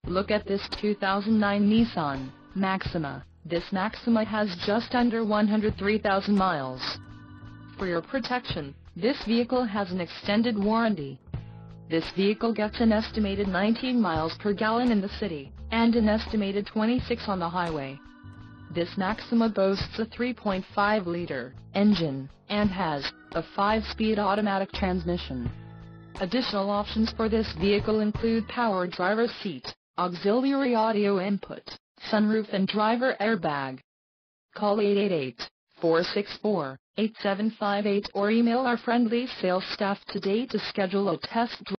Look at this 2009 Nissan Maxima. This Maxima has just under 103,000 miles. For your protection, this vehicle has an extended warranty. This vehicle gets an estimated 19 miles per gallon in the city, and an estimated 26 on the highway. This Maxima boasts a 3.5-liter engine, and has a 5-speed automatic transmission. Additional options for this vehicle include power driver's seat, auxiliary audio input, sunroof and driver airbag. Call 888-464-8758 or email our friendly sales staff today to schedule a test drive.